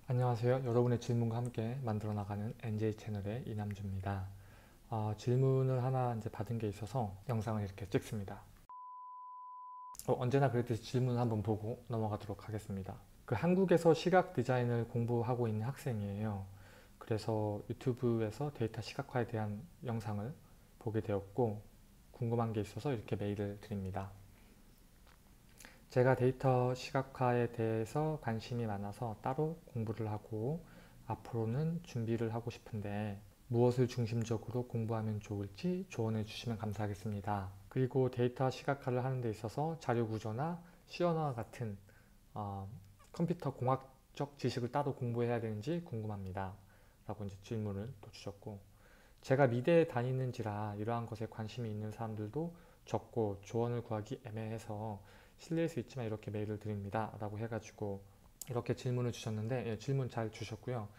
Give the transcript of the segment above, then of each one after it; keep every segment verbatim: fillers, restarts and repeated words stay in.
안녕하세요. 여러분의 질문과 함께 만들어 나가는 엔제이 채널의 이남주입니다. 어, 질문을 하나 이제 받은 게 있어서 영상을 이렇게 찍습니다. 어, 언제나 그랬듯이 질문을 한번 보고 넘어가도록 하겠습니다. 그 한국에서 시각 디자인을 공부하고 있는 학생이에요. 그래서 유튜브에서 데이터 시각화에 대한 영상을 보게 되었고 궁금한 게 있어서 이렇게 메일을 드립니다. 제가 데이터 시각화에 대해서 관심이 많아서 따로 공부를 하고 앞으로는 준비를 하고 싶은데 무엇을 중심적으로 공부하면 좋을지 조언해 주시면 감사하겠습니다. 그리고 데이터 시각화를 하는 데 있어서 자료 구조나 시언어와 같은 어, 컴퓨터 공학적 지식을 따로 공부해야 되는지 궁금합니다. 라고 이제 질문을 또 주셨고, 제가 미대에 다니는지라 이러한 것에 관심이 있는 사람들도 적고 조언을 구하기 애매해서 실례일 수 있지만 이렇게 메일을 드립니다. 라고 해가지고 이렇게 질문을 주셨는데, 예, 질문 잘 주셨고요.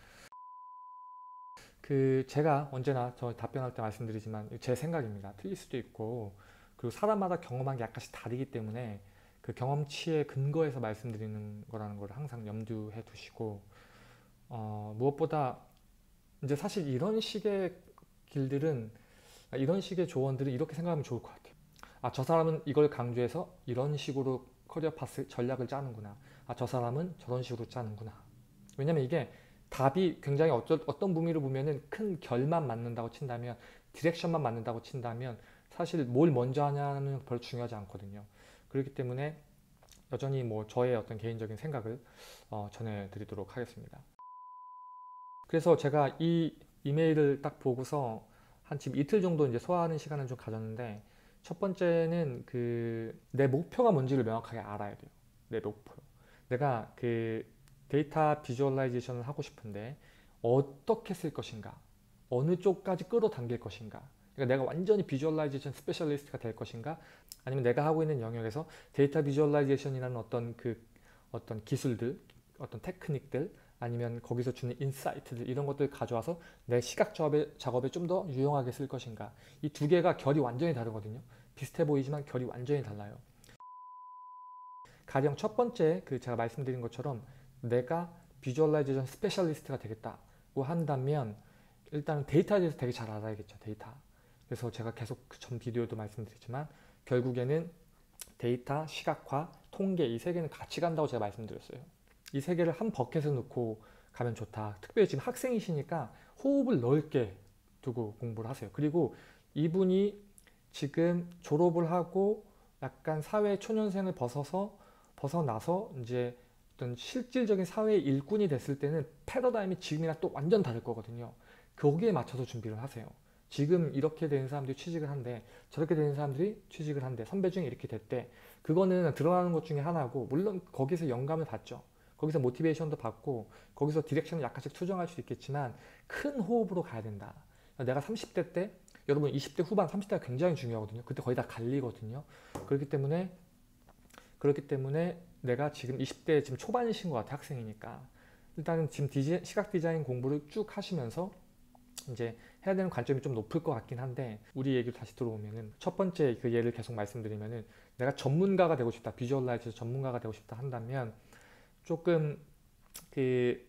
그 제가 언제나 저 답변할 때 말씀드리지만 제 생각입니다. 틀릴 수도 있고, 그리고 사람마다 경험한 게 약간씩 다르기 때문에 그 경험치에 근거해서 말씀드리는 거라는 걸 항상 염두해 두시고, 어, 무엇보다 이제 사실 이런 식의 길들은, 이런 식의 조언들은 이렇게 생각하면 좋을 것 같아요. 아, 저 사람은 이걸 강조해서 이런 식으로 커리어 파스 전략을 짜는구나. 아, 저 사람은 저런 식으로 짜는구나. 왜냐면 이게 답이 굉장히 어쩌, 어떤 의미로 보면은 큰 결만 맞는다고 친다면, 디렉션만 맞는다고 친다면 사실 뭘 먼저 하냐는 별로 중요하지 않거든요. 그렇기 때문에 여전히 뭐 저의 어떤 개인적인 생각을 어, 전해드리도록 하겠습니다. 그래서 제가 이 이메일을 딱 보고서 한 지금 이틀 정도 이제 소화하는 시간을 좀 가졌는데, 첫 번째는 그 내 목표가 뭔지를 명확하게 알아야 돼요. 내 목표. 내가 그 데이터 비주얼라이제이션을 하고 싶은데 어떻게 쓸 것인가? 어느 쪽까지 끌어당길 것인가? 그러니까 내가 완전히 비주얼라이제이션 스페셜리스트가 될 것인가? 아니면 내가 하고 있는 영역에서 데이터 비주얼라이제이션이라는 어떤 그 어떤 기술들, 어떤 테크닉들, 아니면 거기서 주는 인사이트들, 이런 것들을 가져와서 내 시각 작업에, 작업에 좀 더 유용하게 쓸 것인가. 이 두 개가 결이 완전히 다르거든요. 비슷해 보이지만 결이 완전히 달라요. 가령 첫 번째 그 제가 말씀드린 것처럼 내가 비주얼라이제이션 스페셜리스트가 되겠다고 한다면 일단은 데이터에 대해서 되게 잘 알아야겠죠. 데이터. 그래서 제가 계속 그 전 비디오도 말씀드렸지만 결국에는 데이터, 시각화, 통계, 이 세 개는 같이 간다고 제가 말씀드렸어요. 이 세 개를 한 버켓에 넣고 가면 좋다. 특별히 지금 학생이시니까 호흡을 넓게 두고 공부를 하세요. 그리고 이분이 지금 졸업을 하고 약간 사회 초년생을 벗어서 벗어나서 이제 어떤 실질적인 사회의 일꾼이 됐을 때는 패러다임이 지금이랑 또 완전 다를 거거든요. 거기에 맞춰서 준비를 하세요. 지금 이렇게 되는 사람들이 취직을 한대, 저렇게 되는 사람들이 취직을 한대, 선배 중에 이렇게 됐대. 그거는 드러나는 것 중에 하나고, 물론 거기서 영감을 받죠. 거기서 모티베이션도 받고, 거기서 디렉션을 약간씩 투정할 수도 있겠지만 큰 호흡으로 가야 된다. 내가 삼십 대 때, 여러분 이십 대 후반, 삼십 대가 굉장히 중요하거든요. 그때 거의 다 갈리거든요. 그렇기 때문에 그렇기 때문에 내가 지금 이십 대 지금 초반이신 것 같아, 학생이니까. 일단은 지금 디지, 시각 디자인 공부를 쭉 하시면서 이제 해야 되는 관점이 좀 높을 것 같긴 한데, 우리 얘기로 다시 들어오면은 첫 번째 그 예를 계속 말씀드리면은 내가 전문가가 되고 싶다, 비주얼라이즈 전문가가 되고 싶다 한다면 조금 그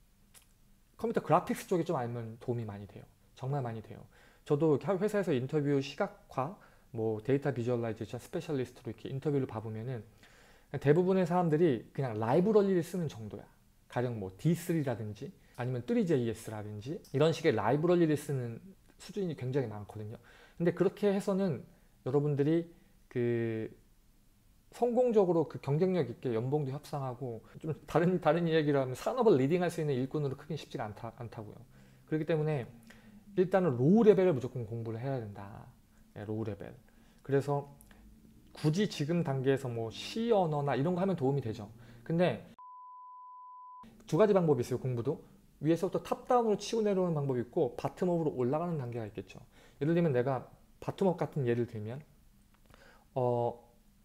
컴퓨터 그래픽스 쪽에 좀 알면 도움이 많이 돼요. 정말 많이 돼요. 저도 회사에서 인터뷰 시각화, 뭐 데이터 비주얼라이제이션 스페셜리스트로 이렇게 인터뷰를 봐보면은 대부분의 사람들이 그냥 라이브러리를 쓰는 정도야. 가령 뭐 디 쓰리라든지 아니면 쓰리제이에스라든지 이런 식의 라이브러리를 쓰는 수준이 굉장히 많거든요. 근데 그렇게 해서는 여러분들이 그 성공적으로 그 경쟁력 있게 연봉도 협상하고, 좀 다른 다른 이야기로 하면 산업을 리딩할 수 있는 일꾼으로 크긴 쉽지가 않다, 않다고요. 그렇기 때문에 일단은 로우 레벨을 무조건 공부를 해야 된다. 네, 로우 레벨. 그래서 굳이 지금 단계에서 뭐 C 언어나 이런 거 하면 도움이 되죠. 근데 두 가지 방법이 있어요, 공부도. 위에서부터 탑다운으로 치고 내려오는 방법이 있고 바텀업으로 올라가는 단계가 있겠죠. 예를 들면 내가 바텀업 같은 예를 들면 어,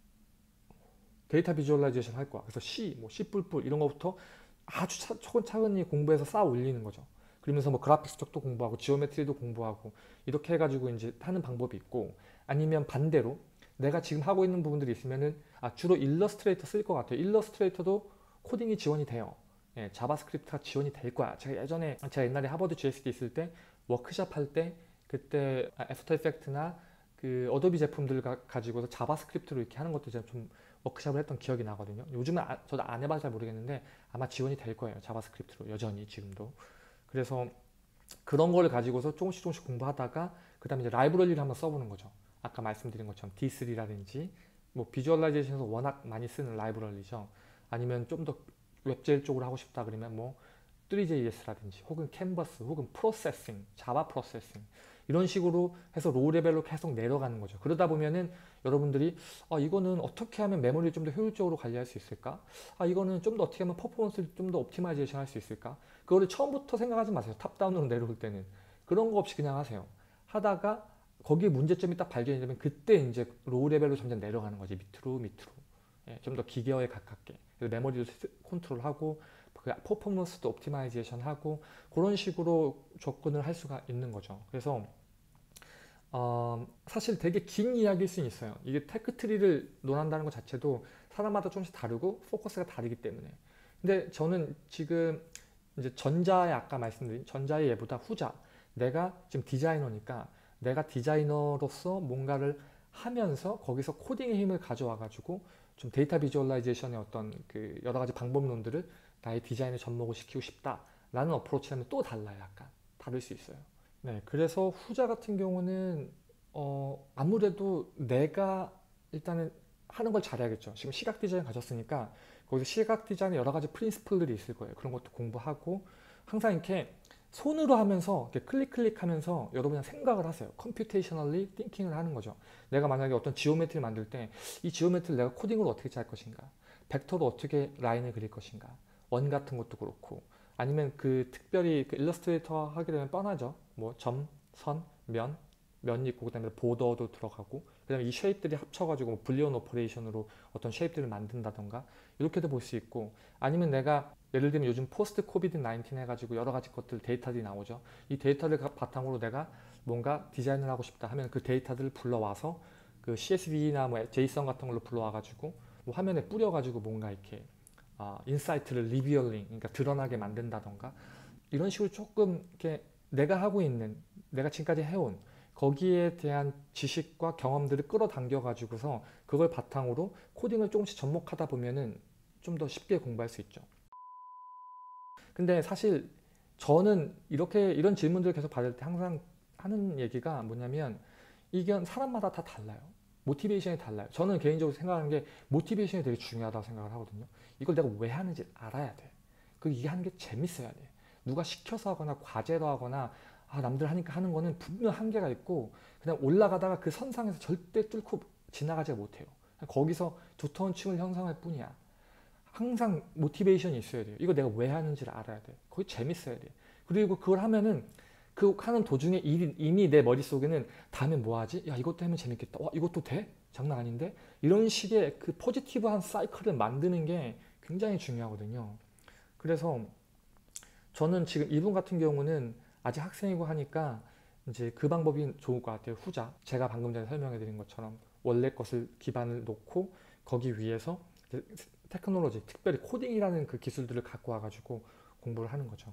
데이터 비주얼라이제이션 할 거야. 그래서 C, 뭐 C++ 이런 거부터 아주 차, 차근차근히 공부해서 쌓아 올리는 거죠. 그러면서 뭐 그래픽스 쪽도 공부하고 지오메트리도 공부하고 이렇게 해가지고 이제 하는 방법이 있고, 아니면 반대로 내가 지금 하고 있는 부분들이 있으면은 아, 주로 일러스트레이터 쓸 것 같아요. 일러스트레이터도 코딩이 지원이 돼요. 예, 자바스크립트가 지원이 될 거야. 제가 예전에 제가 옛날에 하버드 지에스디 있을 때 워크숍 할 때 그때 애프터 이펙트나 그 어도비 제품들 가, 가지고서 자바스크립트로 이렇게 하는 것도 제가 좀 워크숍을 했던 기억이 나거든요. 요즘은 아, 저도 안 해봐서 잘 모르겠는데 아마 지원이 될 거예요. 자바스크립트로 여전히 지금도. 그래서 그런 걸 가지고서 조금씩 조금씩 공부하다가 그 다음에 이제 라이브러리를 한번 써보는 거죠. 아까 말씀드린 것처럼 디 쓰리라든지 뭐 비주얼라이제이션에서 워낙 많이 쓰는 라이브러리죠. 아니면 좀 더 웹제일 쪽으로 하고 싶다 그러면 뭐 쓰리 제이 에스라든지 혹은 캔버스 혹은 프로세싱, 자바 프로세싱 이런 식으로 해서 로우 레벨로 계속 내려가는 거죠. 그러다 보면은 여러분들이 아 이거는 어떻게 하면 메모리를 좀 더 효율적으로 관리할 수 있을까? 아 이거는 좀 더 어떻게 하면 퍼포먼스를 좀 더 옵티마이제이션 할 수 있을까? 그거를 처음부터 생각하지 마세요. 탑다운으로 내려올 때는. 그런 거 없이 그냥 하세요. 하다가 거기에 문제점이 딱 발견이 되면 그때 이제 로우 레벨로 점점 내려가는 거지. 밑으로 밑으로. 예, 좀 더 기계어에 가깝게. 메모리도 컨트롤하고 그 퍼포먼스도 옵티마이제이션 하고 그런 식으로 접근을 할 수가 있는 거죠. 그래서 어, 사실 되게 긴 이야기일 수는 있어요. 이게 테크트리를 논한다는 것 자체도 사람마다 조금씩 다르고 포커스가 다르기 때문에. 근데 저는 지금 이제 전자의 아까 말씀드린 전자의 예보다 후자. 내가 지금 디자이너니까 내가 디자이너로서 뭔가를 하면서 거기서 코딩의 힘을 가져와 가지고 좀 데이터 비주얼라이제이션의 어떤 그 여러 가지 방법론들을 나의 디자인에 접목을 시키고 싶다라는 어프로치라면 또 달라요. 약간 다를 수 있어요. 네, 그래서 후자 같은 경우는 어, 아무래도 내가 일단은 하는 걸 잘해야겠죠. 지금 시각 디자인 가졌으니까 거기서 시각 디자인의 여러 가지 프린시플들이 있을 거예요. 그런 것도 공부하고 항상 이렇게 손으로 하면서 이렇게 클릭 클릭하면서 여러분이 생각을 하세요. 컴퓨테이셔널리 띵킹을 하는 거죠. 내가 만약에 어떤 지오메트리를 만들 때 이 지오메트리를 내가 코딩으로 어떻게 짤 것인가, 벡터로 어떻게 라인을 그릴 것인가, 원 같은 것도 그렇고 아니면 그 특별히 그 일러스트레이터 하게 되면 뻔하죠. 뭐 점, 선, 면, 면 있고 그 다음에 보더도 들어가고 그 다음에 이 쉐입들이 합쳐가지고 뭐 불리언 오퍼레이션으로 어떤 쉐입들을 만든다던가 이렇게도 볼 수 있고 아니면 내가 예를 들면 요즘 포스트 코비드 나인틴 해가지고 여러 가지 것들 데이터들이 나오죠. 이 데이터를 바탕으로 내가 뭔가 디자인을 하고 싶다 하면 그 데이터들을 불러와서 그 씨에스브이나 뭐 제이선 같은 걸로 불러와가지고 뭐 화면에 뿌려가지고 뭔가 이렇게 어, 인사이트를 리비얼링, 그러니까 드러나게 만든다던가 이런 식으로 조금 이렇게 내가 하고 있는, 내가 지금까지 해온 거기에 대한 지식과 경험들을 끌어당겨 가지고서 그걸 바탕으로 코딩을 조금씩 접목하다 보면은 좀 더 쉽게 공부할 수 있죠. 근데 사실 저는 이렇게 이런 질문들을 계속 받을 때 항상 하는 얘기가 뭐냐면 이게 사람마다 다 달라요. 모티베이션이 달라요. 저는 개인적으로 생각하는 게 모티베이션이 되게 중요하다고 생각을 하거든요. 이걸 내가 왜 하는지 알아야 돼. 그리고 이게 하는 게 재밌어야 돼. 누가 시켜서 하거나 과제로 하거나 아, 남들 하니까 하는 거는 분명 한계가 있고 그냥 올라가다가 그 선상에서 절대 뚫고 지나가지 못해요. 거기서 두터운 층을 형성할 뿐이야. 항상 모티베이션이 있어야 돼요. 이거 내가 왜 하는지를 알아야 돼. 거기 재밌어야 돼. 그리고 그걸 하면은 그 하는 도중에 이미 내 머릿속에는 다음에 뭐 하지? 야 이것도 하면 재밌겠다. 와 이것도 돼? 장난 아닌데? 이런 식의 그 포지티브한 사이클을 만드는 게 굉장히 중요하거든요. 그래서 저는 지금 이분 같은 경우는 아직 학생이고 하니까 이제 그 방법이 좋을 것 같아요. 후자. 제가 방금 전에 설명해 드린 것처럼 원래 것을 기반을 놓고 거기 위에서 테크놀로지, 특별히 코딩이라는 그 기술들을 갖고 와가지고 공부를 하는 거죠.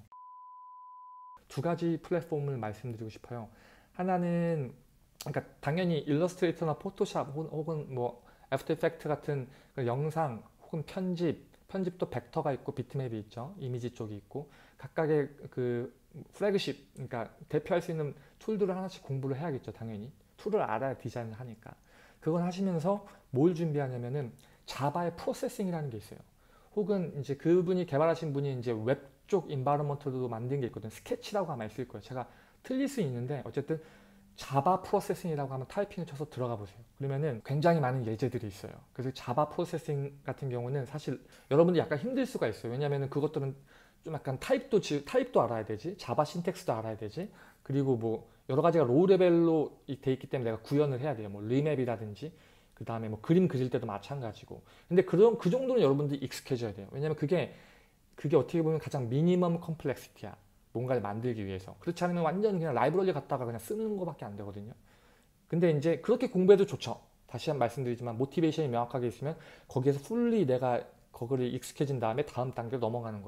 두 가지 플랫폼을 말씀드리고 싶어요. 하나는 그러니까 당연히 일러스트레이터나 포토샵 혹은 뭐 애프터 이펙트 같은 그 영상 혹은 편집, 편집도 벡터가 있고 비트맵이 있죠. 이미지 쪽이 있고 각각의 그 플래그십, 그러니까 대표할 수 있는 툴들을 하나씩 공부를 해야겠죠. 당연히 툴을 알아야 디자인을 하니까. 그건 하시면서 뭘 준비하냐면은 자바의 프로세싱이라는 게 있어요. 혹은 이제 그분이 개발하신 분이 이제 웹 쪽 인바이러먼트도 만든 게 있거든요. 스케치라고 아마 있을 거예요. 제가 틀릴 수 있는데 어쨌든 자바 프로세싱이라고 하면 타이핑을 쳐서 들어가 보세요. 그러면은 굉장히 많은 예제들이 있어요. 그래서 자바 프로세싱 같은 경우는 사실 여러분들 약간 힘들 수가 있어요. 왜냐면은 그것들은 좀 약간 타입도 타입도 알아야 되지, 자바 신텍스도 알아야 되지, 그리고 뭐 여러 가지가 로우 레벨로 돼 있기 때문에 내가 구현을 해야 돼요. 뭐 리맵이라든지 그 다음에 뭐 그림 그릴 때도 마찬가지고. 근데 그런 그 정도는 여러분들이 익숙해져야 돼요. 왜냐면 그게 그게 어떻게 보면 가장 미니멈 컴플렉시티야. 뭔가를 만들기 위해서. 그렇지 않으면 완전 그냥 라이브러리 갖다가 그냥 쓰는 것밖에 안 되거든요. 근데 이제 그렇게 공부해도 좋죠. 다시 한 번 말씀드리지만 모티베이션이 명확하게 있으면 거기에서 풀리 내가 거기를 익숙해진 다음에 다음 단계로 넘어가는 거죠.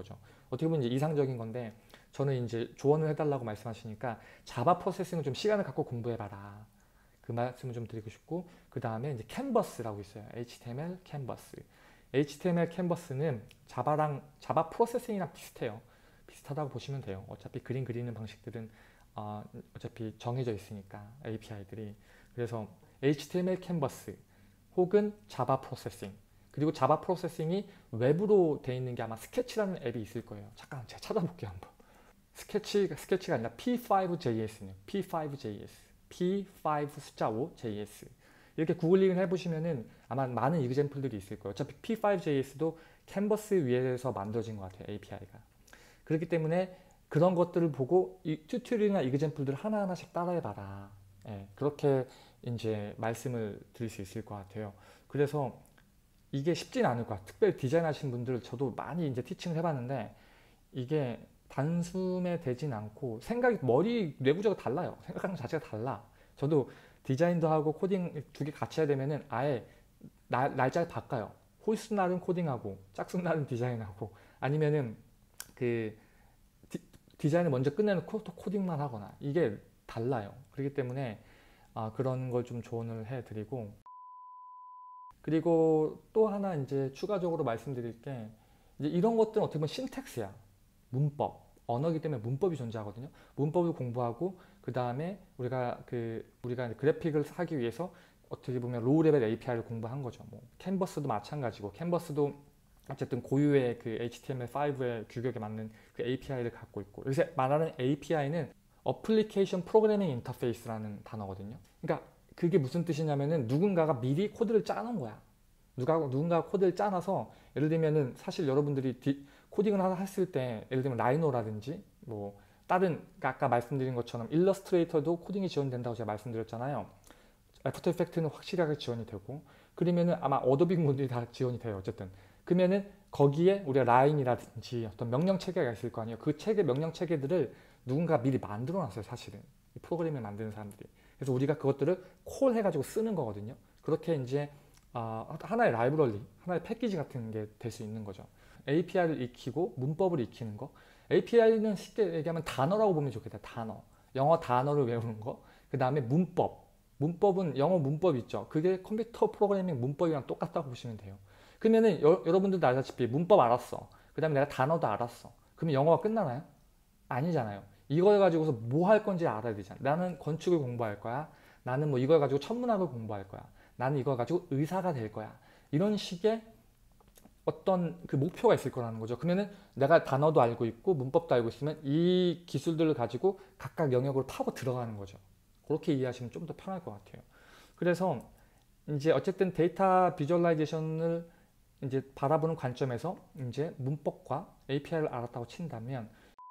어떻게 보면 이제 이상적인 건데 저는 이제 조언을 해달라고 말씀하시니까 자바 프로세싱을 좀 시간을 갖고 공부해봐라. 그 말씀을 좀 드리고 싶고 그 다음에 이제 캔버스라고 있어요. 에이치티엠엘 캔버스. 에이치티엠엘 캔버스는 자바랑 자바 프로세싱이랑 비슷해요. 비슷하다고 보시면 돼요. 어차피 그림 그리는 방식들은 어, 어차피 정해져 있으니까 에이피아이들이. 그래서 에이치티엠엘 캔버스 혹은 자바 프로세싱 그리고 자바 프로세싱이 웹으로 돼 있는 게 아마 스케치라는 앱이 있을 거예요. 잠깐 제가 찾아볼게요 한번. 스케치, 스케치가 아니라 피 파이브 제이에스네요. 피 파이브 제이에스. 피 파이브 숫자 오 제이에스. 이렇게 구글링을 해보시면은 아마 많은 이그젬플들이 있을 거예요. 어차피 피 파이브 제이에스도 캔버스 위에서 만들어진 것 같아요. 에이피아이가. 그렇기 때문에 그런 것들을 보고 이 튜토리얼이나 이그젬플들을 하나하나씩 따라해봐라. 예, 그렇게 이제 말씀을 드릴 수 있을 것 같아요. 그래서 이게 쉽진 않을 것 같아요. 특별히 디자인 하신 분들 저도 많이 이제 티칭을 해봤는데 이게 단숨에 되진 않고 생각이 머리 뇌구조가 달라요. 생각하는 것 자체가 달라. 저도 디자인도 하고 코딩 두 개 같이 해야 되면은 아예 날, 날짜를 바꿔요. 홀수 날은 코딩하고 짝수 날은 디자인하고 아니면은 그 디, 디자인을 먼저 끝내놓고 또 코딩만 하거나 이게 달라요. 그렇기 때문에 아, 그런 걸 좀 조언을 해드리고 그리고 또 하나 이제 추가적으로 말씀드릴 게 이제 이런 것들은 어떻게 보면 신텍스야. 문법, 언어이기 때문에 문법이 존재하거든요. 문법을 공부하고 그 다음에 우리가 그 우리가 그래픽을 하기 위해서 어떻게 보면 로우 레벨 에이피아이를 공부한 거죠. 뭐 캔버스도 마찬가지고 캔버스도 어쨌든 고유의 그 에이치티엠엘 파이브의 규격에 맞는 그 에이피아이를 갖고 있고 여기서 말하는 에이피아이는 어플리케이션 프로그래밍 인터페이스라는 단어거든요. 그러니까 그게 무슨 뜻이냐면은 누군가가 미리 코드를 짜놓은 거야. 누가 누군가 코드를 짜놔서 예를 들면은 사실 여러분들이 디, 코딩을 했을 때 예를 들면 라이노라든지 뭐 다른 아까 말씀드린 것처럼 일러스트레이터도 코딩이 지원된다고 제가 말씀드렸잖아요. 애프터 이펙트는 확실하게 지원이 되고 그러면은 아마 어도비 모듈이 다 지원이 돼요. 어쨌든 그러면은 거기에 우리가 라인이라든지 어떤 명령 체계가 있을 거 아니에요. 그 체계 명령 체계들을 누군가 미리 만들어 놨어요. 사실은 이 프로그램을 만드는 사람들이. 그래서 우리가 그것들을 콜 해가지고 쓰는 거거든요. 그렇게 이제 어, 하나의 라이브러리, 하나의 패키지 같은 게 될 수 있는 거죠. 에이피아이를 익히고 문법을 익히는 거. 에이피아이는 쉽게 얘기하면 단어라고 보면 좋겠다. 단어. 영어 단어를 외우는 거. 그 다음에 문법. 문법은 영어 문법 있죠. 그게 컴퓨터 프로그래밍 문법이랑 똑같다고 보시면 돼요. 그러면은 여, 여러분들도 알다시피 문법 알았어. 그 다음에 내가 단어도 알았어. 그러면 영어가 끝나나요? 아니잖아요. 이걸 가지고서 뭐 할 건지 알아야 되잖아. 나는 건축을 공부할 거야. 나는 뭐 이걸 가지고 천문학을 공부할 거야. 나는 이걸 가지고 의사가 될 거야. 이런 식의 어떤 그 목표가 있을 거라는 거죠. 그러면은 내가 단어도 알고 있고 문법도 알고 있으면 이 기술들을 가지고 각각 영역으로 파고 들어가는 거죠. 그렇게 이해하시면 좀 더 편할 것 같아요. 그래서 이제 어쨌든 데이터 비주얼라이제이션을 이제 바라보는 관점에서 이제 문법과 에이피아이를 알았다고 친다면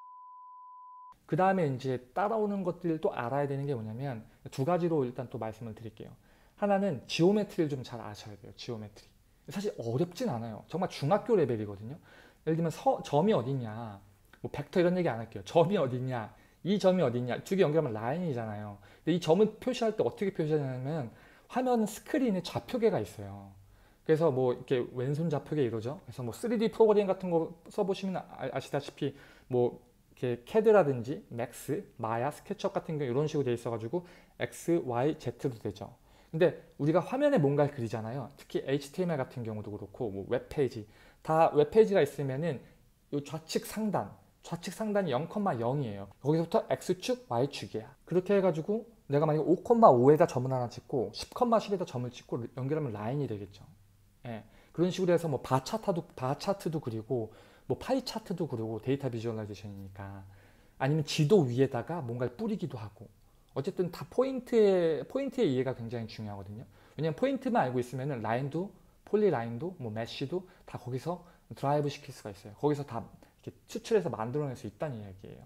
그 다음에 이제 따라오는 것들도 알아야 되는 게 뭐냐면 두 가지로 일단 또 말씀을 드릴게요. 하나는 지오메트리를 좀 잘 아셔야 돼요. 지오메트리. 사실 어렵진 않아요. 정말 중학교 레벨이거든요. 예를 들면 서, 점이 어디냐, 뭐 벡터 이런 얘기 안 할게요. 점이 어디냐, 이 점이 어디냐, 두 개 연결하면 라인이잖아요. 근데 이 점을 표시할 때 어떻게 표시하냐면 화면 스크린에 좌표계가 있어요. 그래서 뭐 이렇게 왼손 좌표계 이러죠. 그래서 뭐 쓰리디 프로그램 같은 거 써보시면 아시다시피 뭐 이렇게 캐드라든지 맥스, 마야, 스케치업 같은 경우 이런 식으로 돼 있어가지고 X, Y, Z도 되죠. 근데 우리가 화면에 뭔가를 그리잖아요. 특히 에이치티엠엘 같은 경우도 그렇고 뭐 웹페이지 다 웹페이지가 있으면은 이 좌측 상단 좌측 상단이 영 컴마 영이에요. 거기서부터 X축, Y축이야. 그렇게 해가지고 내가 만약에 오 컴마 오에다 점을 하나 찍고 십 컴마 십에다 점을 찍고 연결하면 라인이 되겠죠. 예. 그런 식으로 해서 뭐 바 차트도 바 차트도 그리고 뭐 파이 차트도 그리고 데이터 비주얼라이제이션이니까 아니면 지도 위에다가 뭔가를 뿌리기도 하고 어쨌든 다 포인트의, 포인트의 이해가 굉장히 중요하거든요. 왜냐면 포인트만 알고 있으면 라인도, 폴리라인도, 뭐 메쉬도 다 거기서 드라이브 시킬 수가 있어요. 거기서 다 이렇게 추출해서 만들어낼 수 있다는 이야기예요.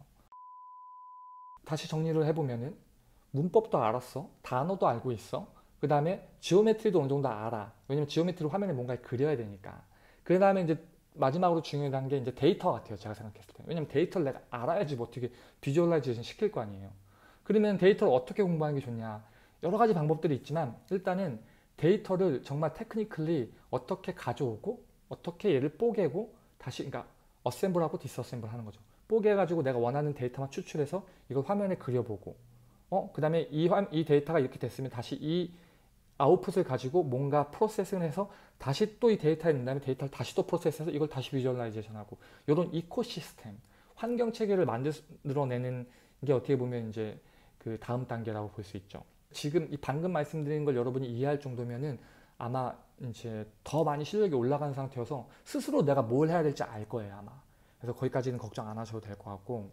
다시 정리를 해보면은 문법도 알았어. 단어도 알고 있어. 그 다음에 지오메트리도 어느 정도 알아. 왜냐면 지오메트리 화면에 뭔가를 그려야 되니까. 그 다음에 이제 마지막으로 중요한 게 이제 데이터 같아요. 제가 생각했을 때. 왜냐면 데이터를 내가 알아야지 뭐 어떻게 비주얼라이제이션 시킬 거 아니에요. 그러면 데이터를 어떻게 공부하는 게 좋냐. 여러 가지 방법들이 있지만 일단은 데이터를 정말 테크니컬리 어떻게 가져오고 어떻게 얘를 뽀개고 다시 그러니까 어셈블하고 디스어셈블 하는 거죠. 뽀개가지고 내가 원하는 데이터만 추출해서 이걸 화면에 그려보고, 어? 그 다음에 이, 이 데이터가 이렇게 됐으면 다시 이 아웃풋을 가지고 뭔가 프로세싱을 해서 다시 또 이 데이터에 넣은 다음에 데이터를 다시 또 프로세스해서 이걸 다시 비주얼라이제이션하고, 이런 이코시스템, 환경 체계를 만들어내는 게 어떻게 보면 이제 그 다음 단계라고 볼 수 있죠. 지금 이 방금 말씀드린 걸 여러분이 이해할 정도면은 아마 이제 더 많이 실력이 올라간 상태여서 스스로 내가 뭘 해야 될지 알 거예요, 아마. 그래서 거기까지는 걱정 안 하셔도 될 것 같고.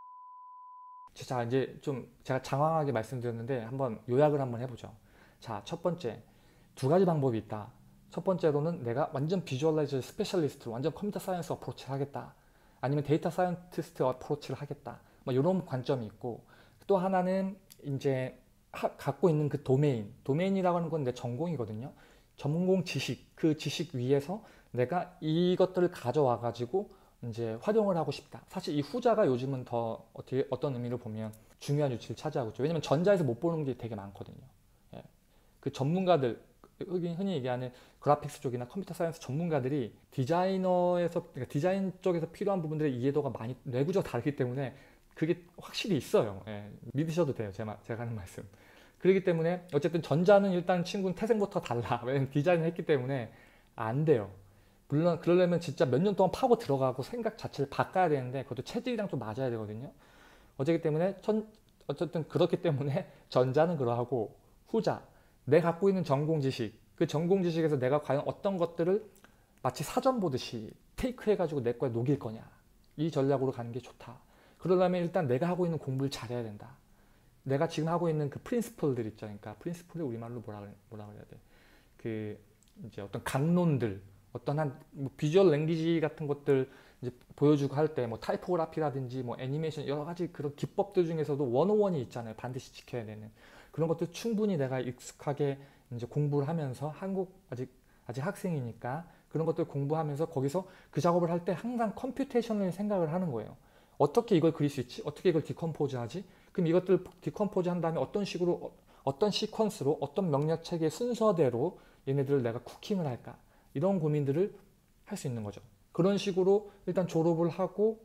자, 이제 좀 제가 장황하게 말씀드렸는데 한번 요약을 한번 해보죠. 자, 첫 번째, 두 가지 방법이 있다. 첫 번째로는 내가 완전 비주얼라이저 스페셜리스트로 완전 컴퓨터 사이언스 어프로치를 하겠다. 아니면 데이터 사이언티스트 어프로치를 하겠다. 뭐 이런 관점이 있고, 또 하나는 이제 하, 갖고 있는 그 도메인, 도메인이라고 하는 건 내 전공이거든요. 전공 지식, 그 지식 위에서 내가 이것들을 가져와 가지고 이제 활용을 하고 싶다. 사실 이 후자가 요즘은 더 어떻게 어떤 의미로 보면 중요한 위치를 차지하고 있죠. 왜냐면 전자에서 못 보는 게 되게 많거든요. 예. 그 전문가들, 흔히 얘기하는 그래픽스 쪽이나 컴퓨터 사이언스 전문가들이 디자이너에서, 그러니까 디자인 쪽에서 필요한 부분들의 이해도가 많이 내구적 다르기 때문에 그게 확실히 있어요. 예. 믿으셔도 돼요. 제가, 제가 하는 말씀. 그렇기 때문에 어쨌든 전자는 일단 친구는 태생부터 달라. 왜냐면 디자인을 했기 때문에 안 돼요. 물론 그러려면 진짜 몇 년 동안 파고 들어가고 생각 자체를 바꿔야 되는데 그것도 체질이랑 좀 맞아야 되거든요. 어쨌기 때문에 전, 어쨌든 그렇기 때문에 전자는 그러하고, 후자, 내 갖고 있는 전공 지식, 그 전공 지식에서 내가 과연 어떤 것들을 마치 사전 보듯이 테이크 해가지고 내 거에 녹일 거냐, 이 전략으로 가는 게 좋다. 그러려면 일단 내가 하고 있는 공부를 잘해야 된다. 내가 지금 하고 있는 그 프린시플들 있죠. 그러니까 프린시플이 우리말로 뭐라, 뭐라 그래야 돼? 그 이제 어떤 강론들, 어떤 한뭐 비주얼 랭귀지 같은 것들 이제 보여주고 할 때 뭐 타이포그래피라든지 뭐 애니메이션 여러 가지 그런 기법들 중에서도 원오원이 있잖아요. 반드시 지켜야 되는 그런 것들 충분히 내가 익숙하게 이제 공부를 하면서, 한국 아직 아직 학생이니까 그런 것들 공부하면서 거기서 그 작업을 할 때 항상 컴퓨테이션을 생각을 하는 거예요. 어떻게 이걸 그릴 수 있지? 어떻게 이걸 디컴포즈 하지? 그럼 이것들 디컴포즈 한 다음에 어떤 식으로, 어떤 시퀀스로, 어떤 명령 체계 순서대로 얘네들을 내가 쿠킹을 할까? 이런 고민들을 할 수 있는 거죠. 그런 식으로 일단 졸업을 하고,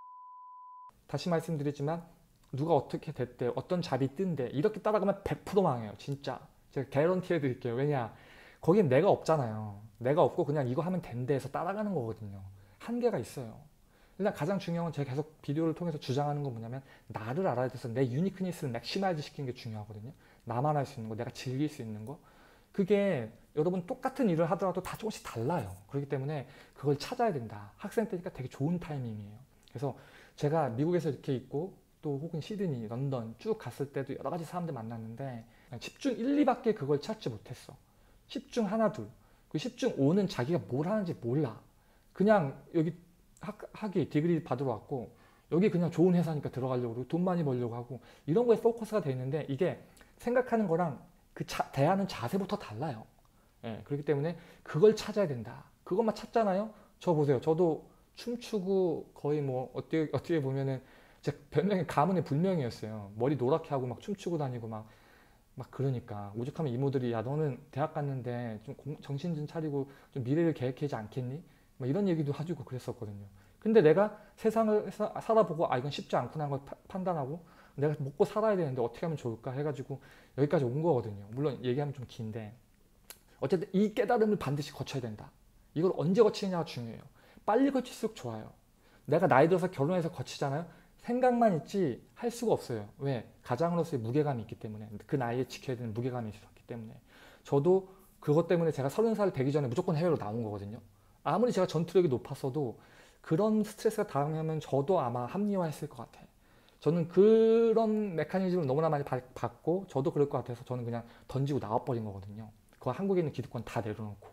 다시 말씀드리지만 누가 어떻게 됐대, 어떤 잡이 뜬대, 이렇게 따라가면 백 퍼센트 망해요. 진짜 제가 개런티 해드릴게요. 왜냐, 거긴 내가 없잖아요. 내가 없고 그냥 이거 하면 된대 해서 따라가는 거거든요. 한계가 있어요. 일단 가장 중요한 건 제가 계속 비디오를 통해서 주장하는 건 뭐냐면, 나를 알아야 돼서 내 유니크니스를 맥시마이즈 시키는 게 중요하거든요. 나만 할 수 있는 거, 내가 즐길 수 있는 거. 그게 여러분 똑같은 일을 하더라도 다 조금씩 달라요. 그렇기 때문에 그걸 찾아야 된다. 학생 때니까 되게 좋은 타이밍이에요. 그래서 제가 미국에서 이렇게 있고, 또 혹은 시드니, 런던 쭉 갔을 때도 여러 가지 사람들 만났는데 십 중 일, 이밖에 그걸 찾지 못했어. 십 중 하나, 둘. 그 십 중 오는 자기가 뭘 하는지 몰라. 그냥 여기 학, 학위, 디그리 받으러 왔고, 여기 그냥 좋은 회사니까 들어가려고 그러고 돈 많이 벌려고 하고, 이런 거에 포커스가 돼 있는데 이게 생각하는 거랑 그 자, 대하는 자세부터 달라요. 예, 그렇기 때문에 그걸 찾아야 된다. 그것만 찾잖아요. 저 보세요. 저도 춤추고 거의 뭐 어떻게 어떻게 보면은 제 별명이 가문의 불명이었어요. 머리 노랗게 하고 막 춤추고 다니고 막 막 그러니까 오죽하면 이모들이, 야 너는 대학 갔는데 좀 공, 정신 좀 차리고 좀 미래를 계획하지 않겠니? 뭐 이런 얘기도 해주고 그랬었거든요. 근데 내가 세상을 사, 살아보고, 아 이건 쉽지 않구나 하는 걸 파, 판단하고 내가 먹고 살아야 되는데 어떻게 하면 좋을까 해가지고 여기까지 온 거거든요. 물론 얘기하면 좀 긴데, 어쨌든 이 깨달음을 반드시 거쳐야 된다. 이걸 언제 거치느냐가 중요해요. 빨리 거칠수록 좋아요. 내가 나이 들어서 결혼해서 거치잖아요. 생각만 있지 할 수가 없어요. 왜? 가장으로서의 무게감이 있기 때문에, 그 나이에 지켜야 되는 무게감이 있었기 때문에. 저도 그것 때문에 제가 서른 살 되기 전에 무조건 해외로 나온 거거든요. 아무리 제가 전투력이 높았어도 그런 스트레스가 당하면 저도 아마 합리화했을 것 같아요. 저는 그런 메커니즘을 너무나 많이 받고 저도 그럴 것 같아서 저는 그냥 던지고 나와버린 거거든요. 그 한국에 있는 기득권 다 내려놓고.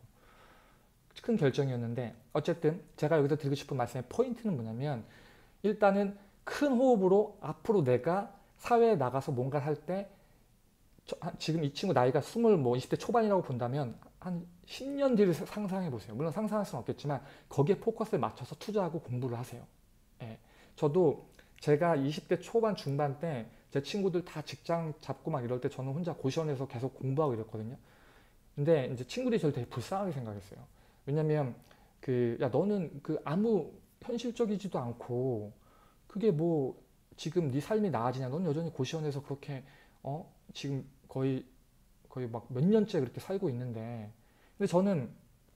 큰 결정이었는데, 어쨌든 제가 여기서 드리고 싶은 말씀의 포인트는 뭐냐면, 일단은 큰 호흡으로 앞으로 내가 사회에 나가서 뭔가를 할 때, 지금 이 친구 나이가 스물 뭐 이십 대 초반이라고 본다면 한 십 년 뒤를 상상해 보세요. 물론 상상할 수는 없겠지만 거기에 포커스를 맞춰서 투자하고 공부를 하세요. 예. 저도 제가 이십 대 초반 중반 때 제 친구들 다 직장 잡고 막 이럴 때 저는 혼자 고시원에서 계속 공부하고 이랬거든요. 근데 이제 친구들이 저를 되게 불쌍하게 생각했어요. 왜냐면 그, 야 너는 그 아무 현실적이지도 않고 그게 뭐 지금 네 삶이 나아지냐? 넌 여전히 고시원에서 그렇게 어 지금 거의 거의 막 몇 년째 그렇게 살고 있는데 근데 저는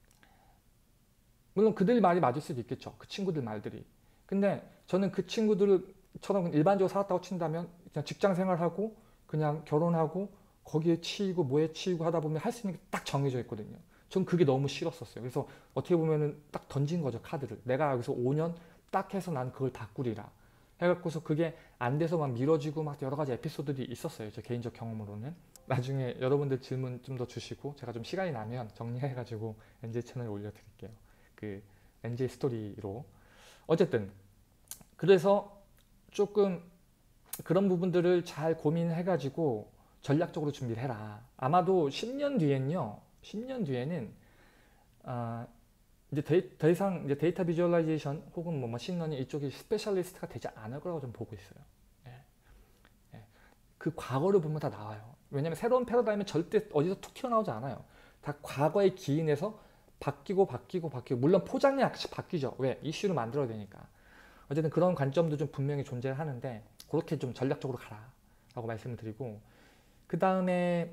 물론 그들 말이 맞을 수도 있겠죠. 그 친구들 말들이. 근데 저는 그 친구들처럼 일반적으로 살았다고 친다면 그냥 직장 생활하고 그냥 결혼하고 거기에 치이고 뭐에 치이고 하다 보면 할 수 있는 게 딱 정해져 있거든요. 전 그게 너무 싫었었어요. 그래서 어떻게 보면은 딱 던진 거죠, 카드를. 내가 여기서 오 년 딱 해서 난 그걸 바꾸리라. 해갖고서 그게 안 돼서 막 미뤄지고 막 여러 가지 에피소드들이 있었어요. 제 개인적 경험으로는. 나중에 여러분들 질문 좀 더 주시고 제가 좀 시간이 나면 정리해가지고 엔제이 채널에 올려드릴게요. 그 엔제이 스토리로. 어쨌든 그래서 조금 그런 부분들을 잘 고민해가지고 전략적으로 준비를 해라. 아마도 십 년 뒤엔요. 십 년 뒤에는 아, 이제 데, 더 이상 이제 데이터 비주얼라이제이션 혹은 뭐 머신러닝 이쪽이 스페셜리스트가 되지 않을 거라고 좀 보고 있어요. 예. 예. 그 과거를 보면 다 나와요. 왜냐면 새로운 패러다임은 절대 어디서 툭 튀어나오지 않아요. 다 과거의 기인에서 바뀌고 바뀌고 바뀌고 물론 포장이 약간씩 바뀌죠. 왜? 이슈를 만들어야 되니까. 어쨌든 그런 관점도 좀 분명히 존재하는데 그렇게 좀 전략적으로 가라 라고 말씀을 드리고 그 다음에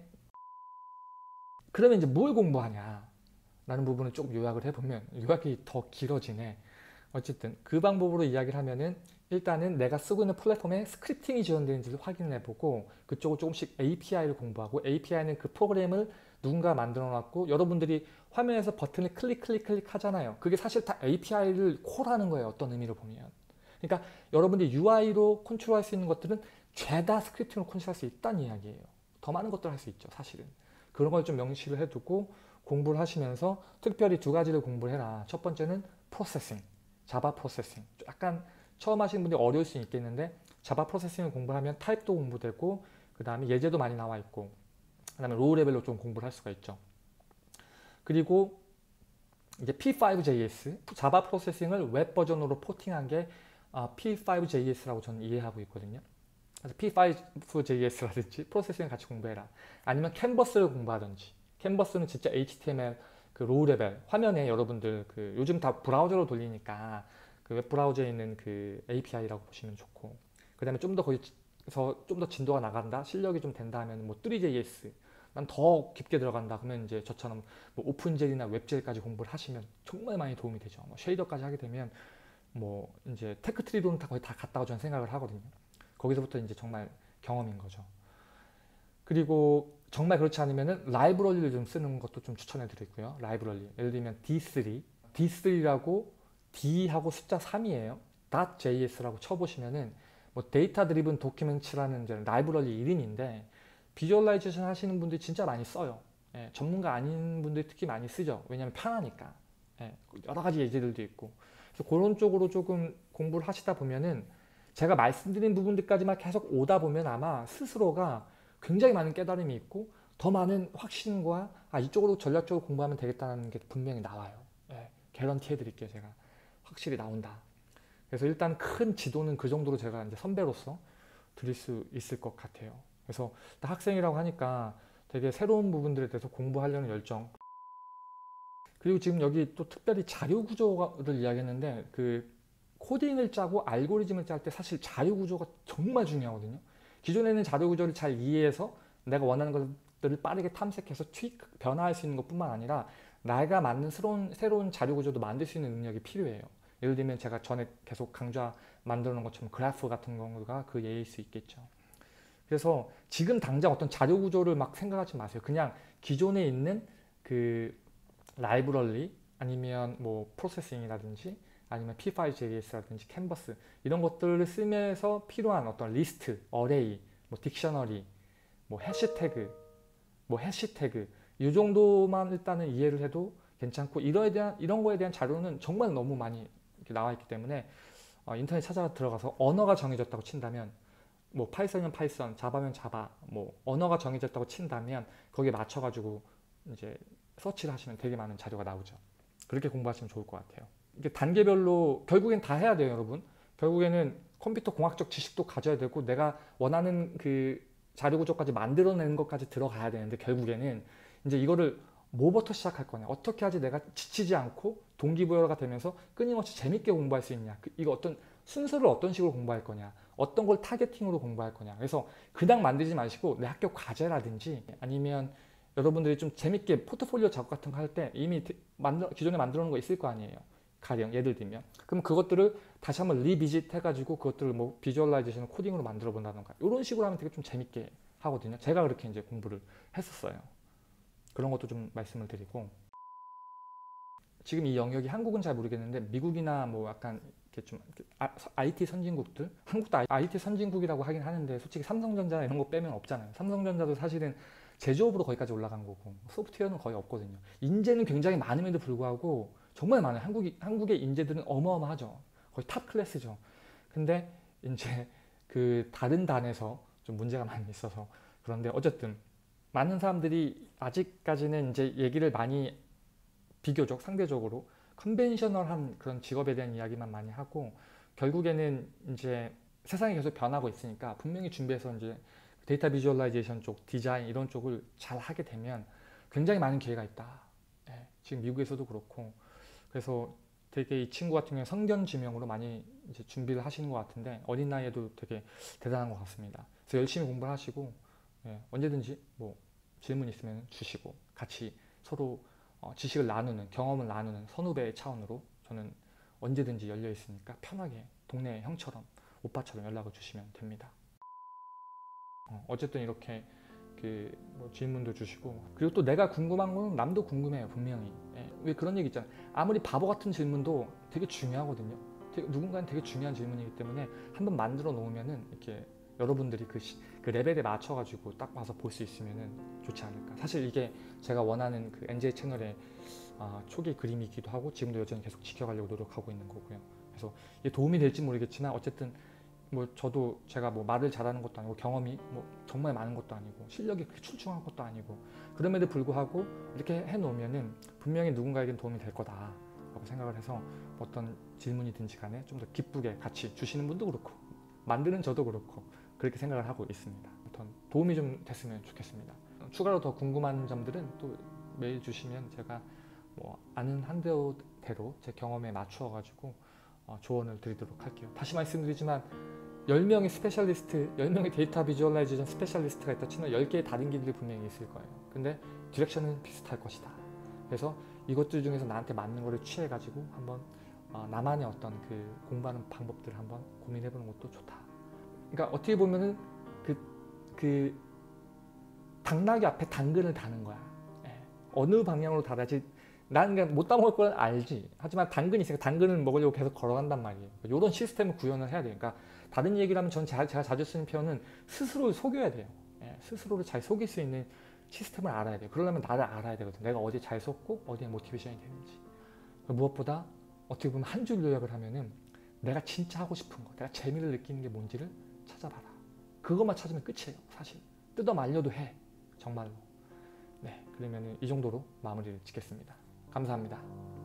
그러면 이제 뭘 공부하냐 라는 부분을 조금 요약을 해보면 요약이 더 길어지네. 어쨌든 그 방법으로 이야기를 하면은 일단은 내가 쓰고 있는 플랫폼에 스크립팅이 지원되는지를 확인을 해보고 그쪽을 조금씩 에이피아이를 공부하고 에이피아이는 그 프로그램을 누군가 만들어 놨고 여러분들이 화면에서 버튼을 클릭 클릭 클릭 하잖아요. 그게 사실 다 에이피아이를 콜하는 거예요. 어떤 의미로 보면. 그러니까 여러분들이 유아이로 컨트롤할 수 있는 것들은 죄다 스크립팅으로 컨트롤할 수 있다는 이야기예요. 더 많은 것들을 할 수 있죠. 사실은. 그런 걸 좀 명시를 해두고 공부를 하시면서 특별히 두 가지를 공부를 해라. 첫 번째는 프로세싱, 자바 프로세싱. 약간 처음 하시는 분들이 어려울 수 있겠는데 자바 프로세싱을 공부하면 타입도 공부되고 그 다음에 예제도 많이 나와 있고 그 다음에 로우 레벨로 좀 공부를 할 수가 있죠. 그리고 이제 피 파이브 제이 에스, 자바 프로세싱을 웹 버전으로 포팅한 게 피 파이브 제이 에스라고 저는 이해하고 있거든요. 그래서 피 파이브 제이 에스라든지 프로세싱을 같이 공부해라. 아니면 캔버스를 공부하든지. 캔버스는 진짜 에이치티엠엘 그 로우 레벨 화면에 여러분들 그 요즘 다 브라우저로 돌리니까 그 웹 브라우저에 있는 그 에이피아이라고 보시면 좋고 그 다음에 좀 더 거기서 좀 더 진도가 나간다 실력이 좀 된다 하면 뭐 쓰리 제이 에스 난 더 깊게 들어간다 그러면 이제 저처럼 뭐 오픈젤이나 웹젤까지 공부를 하시면 정말 많이 도움이 되죠. 뭐 쉐이더까지 하게 되면 뭐 이제 테크트리로는 다 거의 다 갔다고 저는 생각을 하거든요. 거기서부터 이제 정말 경험인 거죠. 그리고 정말 그렇지 않으면은 라이브러리를 좀 쓰는 것도 좀 추천해 드리고요. 라이브러리. 예를 들면 디 쓰리. 디 쓰리라고 D하고 숫자 삼이에요. .js라고 쳐보시면은 뭐 데이터 드리븐 도큐멘츠라는 이제 라이브러리 이름인데 비주얼라이제이션 하시는 분들이 진짜 많이 써요. 예, 전문가 아닌 분들이 특히 많이 쓰죠. 왜냐면 편하니까. 예, 여러 가지 예제들도 있고. 그래서 그런 쪽으로 조금 공부를 하시다 보면은 제가 말씀드린 부분들까지만 계속 오다 보면 아마 스스로가 굉장히 많은 깨달음이 있고 더 많은 확신과 아 이쪽으로 전략적으로 공부하면 되겠다는 게 분명히 나와요. 예, 개런티 해드릴게요. 제가 확실히 나온다. 그래서 일단 큰 지도는 그 정도로 제가 이제 선배로서 드릴 수 있을 것 같아요. 그래서 학생이라고 하니까 되게 새로운 부분들에 대해서 공부하려는 열정. 그리고 지금 여기 또 특별히 자료 구조를 이야기했는데 그 코딩을 짜고 알고리즘을 짤 때 사실 자료 구조가 정말 중요하거든요. 기존에는 자료 구조를 잘 이해해서 내가 원하는 것들을 빠르게 탐색해서 트윅, 변화할 수 있는 것뿐만 아니라 내가 만든 새로운, 새로운 자료 구조도 만들 수 있는 능력이 필요해요. 예를 들면 제가 전에 계속 강좌 만들어 놓은 것처럼 그래프 같은 경우가 그 예일 수 있겠죠. 그래서 지금 당장 어떤 자료 구조를 막 생각하지 마세요. 그냥 기존에 있는 그 라이브러리 아니면 뭐 프로세싱이라든지 아니면 피 파이브 제이 에스라든지 캔버스 이런 것들을 쓰면서 필요한 어떤 리스트, 어레이, 뭐 딕셔너리, 뭐 해시태그, 뭐 해시태그 이 정도만 일단은 이해를 해도 괜찮고 이거에 대한 이런 거에 대한 자료는 정말 너무 많이 이렇게 나와 있기 때문에 어, 인터넷 찾아 들어가서 언어가 정해졌다고 친다면 뭐 파이썬이면 파이썬, 자바면 자바, 뭐 언어가 정해졌다고 친다면 거기에 맞춰가지고 이제 서치를 하시면 되게 많은 자료가 나오죠. 그렇게 공부하시면 좋을 것 같아요. 이게 단계별로 결국엔 다 해야 돼요, 여러분. 결국에는 컴퓨터 공학적 지식도 가져야 되고 내가 원하는 그 자료 구조까지 만들어내는 것까지 들어가야 되는데 결국에는 이제 이거를 뭐부터 시작할 거냐, 어떻게 하지 내가 지치지 않고 동기부여가 되면서 끊임없이 재밌게 공부할 수 있냐, 그, 이거 어떤 순서를 어떤 식으로 공부할 거냐, 어떤 걸 타겟팅으로 공부할 거냐. 그래서 그냥 만들지 마시고 내 학교 과제라든지 아니면 여러분들이 좀 재밌게 포트폴리오 작업 같은 거 할 때 이미 만들, 기존에 만들어 놓은 거 있을 거 아니에요. 가령 예를 들면 그럼 그것들을 다시 한번 리비짓 해가지고 그것들을 뭐 비주얼라이제이션 코딩으로 만들어 본다던가 이런 식으로 하면 되게 좀 재밌게 하거든요. 제가 그렇게 이제 공부를 했었어요. 그런 것도 좀 말씀을 드리고, 지금 이 영역이 한국은 잘 모르겠는데 미국이나 뭐 약간 이렇게 좀 아이티 선진국들, 한국도 아이티 선진국이라고 하긴 하는데 솔직히 삼성전자 이런 거 빼면 없잖아요. 삼성전자도 사실은 제조업으로 거기까지 올라간 거고 소프트웨어는 거의 없거든요. 인재는 굉장히 많음에도 불구하고 정말 많아요. 한국이, 한국의 인재들은 어마어마하죠. 거의 탑 클래스죠. 근데 이제 그 다른 단에서 좀 문제가 많이 있어서, 그런데 어쨌든 많은 사람들이 아직까지는 이제 얘기를 많이 비교적 상대적으로 컨벤셔널한 그런 직업에 대한 이야기만 많이 하고, 결국에는 이제 세상이 계속 변하고 있으니까 분명히 준비해서 이제 데이터 비주얼라이제이션 쪽, 디자인 이런 쪽을 잘 하게 되면 굉장히 많은 기회가 있다. 예, 지금 미국에서도 그렇고. 그래서 되게 이 친구 같은 경우에 성견지명으로 많이 이제 준비를 하시는 것 같은데 어린 나이에도 되게 대단한 것 같습니다. 그래서 열심히 공부를 하시고, 예, 언제든지 뭐 질문 있으면 주시고 같이 서로 어, 지식을 나누는, 경험을 나누는 선후배의 차원으로 저는 언제든지 열려 있으니까 편하게 동네 형처럼 오빠처럼 연락을 주시면 됩니다. 어, 어쨌든 이렇게 그 뭐 질문도 주시고, 그리고 또 내가 궁금한 건 남도 궁금해요. 분명히. 예, 왜 그런 얘기 있잖아요. 아무리 바보 같은 질문도 되게 중요하거든요. 되게, 누군가는 되게 중요한 질문이기 때문에 한번 만들어 놓으면은 이렇게 여러분들이 그, 시, 그 레벨에 맞춰 가지고 딱 와서 볼 수 있으면은 좋지 않을까. 사실 이게 제가 원하는 그 엔제이 채널의 아, 초기 그림이기도 하고 지금도 여전히 계속 지켜가려고 노력하고 있는 거고요. 그래서 이게 도움이 될지 모르겠지만 어쨌든 뭐 저도 제가 뭐 말을 잘하는 것도 아니고 경험이 뭐 정말 많은 것도 아니고 실력이 그렇게 출중한 것도 아니고, 그럼에도 불구하고 이렇게 해놓으면은 분명히 누군가에겐 도움이 될 거다라고 생각을 해서 어떤 질문이든지 간에 좀 더 기쁘게 같이 주시는 분도 그렇고 만드는 저도 그렇고 그렇게 생각을 하고 있습니다. 아무튼 도움이 좀 됐으면 좋겠습니다. 추가로 더 궁금한 점들은 또 메일 주시면 제가 뭐 아는 한대로 제 경험에 맞추어 가지고 어, 조언을 드리도록 할게요. 다시 말씀드리지만 열 명의 스페셜리스트, 열 명의 데이터 비주얼라이제이션 스페셜리스트가 있다 치면 열 개의 다른 길들이 분명히 있을 거예요. 근데 디렉션은 비슷할 것이다. 그래서 이것들 중에서 나한테 맞는 거를 취해 가지고 한번 어, 나만의 어떤 그 공부하는 방법들을 한번 고민해 보는 것도 좋다. 그러니까 어떻게 보면은 그, 그 당나귀 앞에 당근을 다는 거야. 예. 어느 방향으로 달아야지. 나는 그냥 못 따먹을 건 알지. 하지만 당근이 있으니까 당근을 먹으려고 계속 걸어간단 말이에요. 이런 시스템을 구현을 해야 돼요. 그러니까 다른 얘기를 하면 전 제가, 제가 자주 쓰는 표현은 스스로를 속여야 돼요. 예. 스스로를 잘 속일 수 있는 시스템을 알아야 돼요. 그러려면 나를 알아야 되거든. 내가 어디에 잘 속고 어디에 모티베이션이 되는지. 무엇보다 어떻게 보면 한 줄 요약을 하면은 내가 진짜 하고 싶은 거, 내가 재미를 느끼는 게 뭔지를 찾아봐라. 그것만 찾으면 끝이에요. 사실 뜯어 말려도 해. 정말로. 네, 그러면 이 정도로 마무리를 짓겠습니다. 감사합니다.